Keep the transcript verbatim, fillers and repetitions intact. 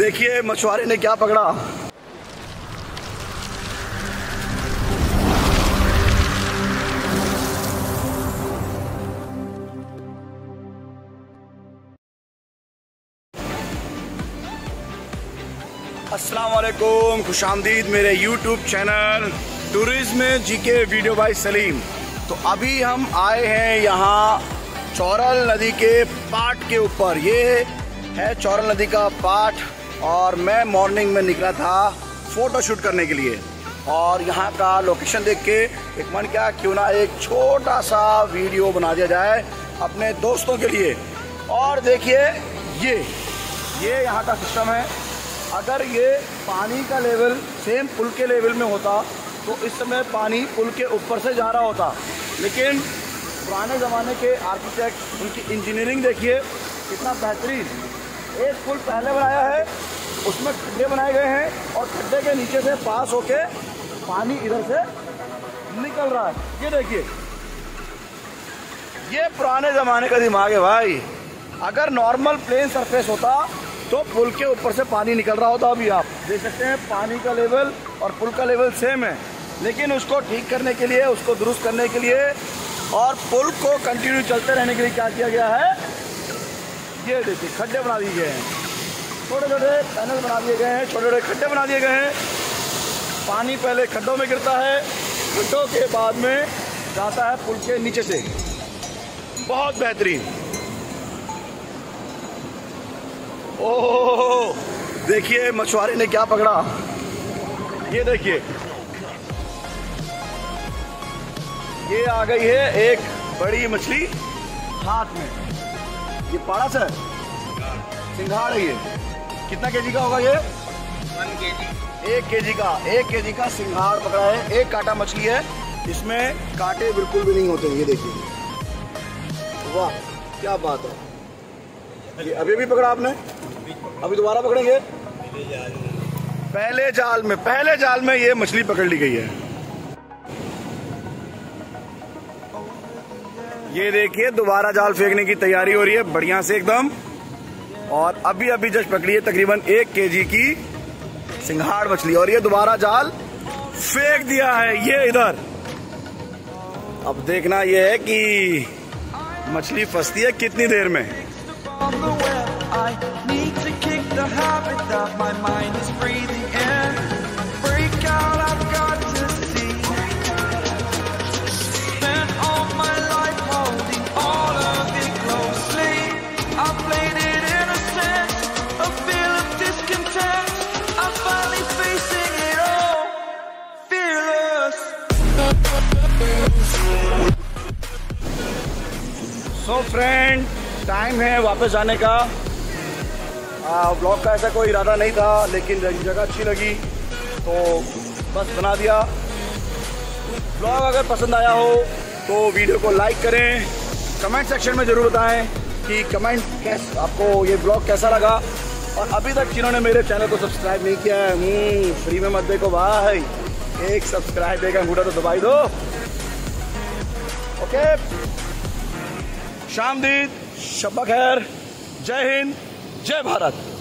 देखिए मछुआरे ने क्या पकड़ा। अस्सलाम वालेकुम, खुशामदीद मेरे YouTube channel tourism GK video by Salim. तो अभी हम आए हैं यहाँ चौरल नदी के पाट के ऊपर। ये है चौरल नदी का पाट और मैं मॉर्निंग में निकला था फ़ोटो शूट करने के लिए। और यहाँ का लोकेशन देख के एक मन क्या क्यों ना एक छोटा सा वीडियो बना दिया जाए अपने दोस्तों के लिए। और देखिए ये ये यहाँ का सिस्टम है। अगर ये पानी का लेवल सेम पुल के लेवल में होता तो इस समय पानी पुल के ऊपर से जा रहा होता, लेकिन पुराने ज़माने के आर्किटेक्ट उनकी इंजीनियरिंग देखिए कितना बेहतरीन। एक पुल पहले बनाया है, उसमें खड्डे बनाए गए हैं और खड्डे के नीचे से पास होके पानी इधर से निकल रहा है। ये देखिए, ये पुराने ज़माने का दिमाग है भाई। अगर नॉर्मल प्लेन सरफेस होता तो पुल के ऊपर से पानी निकल रहा होता। अभी आप देख सकते हैं पानी का लेवल और पुल का लेवल सेम है, लेकिन उसको ठीक करने के लिए, उसको दुरुस्त करने के लिए और पुल को कंटिन्यू चलते रहने के लिए क्या किया गया है, ये देखिए खड्डे बना दिए गए हैं, छोटे छोटे पैनल बना दिए गए हैं, छोटे छोटे खड्डे बना दिए गए हैं। पानी पहले खड्डों में गिरता है, खड्डों के बाद में जाता है पुल के नीचे से। बहुत बेहतरीन। ओह देखिए मछुआरे ने क्या पकड़ा। ये देखिए, ये आ गई है एक बड़ी मछली हाथ में। ये पाड़ा से सिंघाड़ है। ये कितना केजी का होगा? ये वन केजी एक केजी का एक केजी का सिंघाड़ पकड़ा है। एक कांटा मछली है, इसमें कांटे बिल्कुल भी नहीं होते। ये देखिए, वाह क्या बात है। ये अभी भी पकड़ा आपने? अभी दोबारा पकड़ेंगे? पहले जाल में पहले जाल में ये मछली पकड़ ली गई है। ये देखिए दोबारा जाल फेंकने की तैयारी हो रही है बढ़िया से एकदम। और अभी अभी जस्ट पकड़ी है तकरीबन एक केजी की सिंघाड़ मछली और ये दोबारा जाल फेंक दिया है ये इधर। अब देखना ये है कि मछली फंसती है कितनी देर में। I need to kick the habit that my mind is breathing in. Break out, I've got to see. Spent all my life holding all of it closely. I played it innocent, a feel of discontent. I'm finally facing it all, fearless. So friend, time है वापस जाने का। Blog का ऐसा कोई इरादा नहीं था, लेकिन जगह अच्छी लगी तो बस बना दिया। ब्लॉग अगर पसंद आया हो तो वीडियो को लाइक करें, कमेंट सेक्शन में ज़रूर बताएं कि कमेंट कैसा आपको ये ब्लॉग कैसा लगा। और अभी तक जिन्होंने मेरे चैनल को सब्सक्राइब नहीं किया है, फ्री में मत देखो भाई, एक सब्सक्राइब देगा अंगूठा तो दबाई दो। ओके, शामदीद, शब्बा खैर, जय हिंद, जय भारत।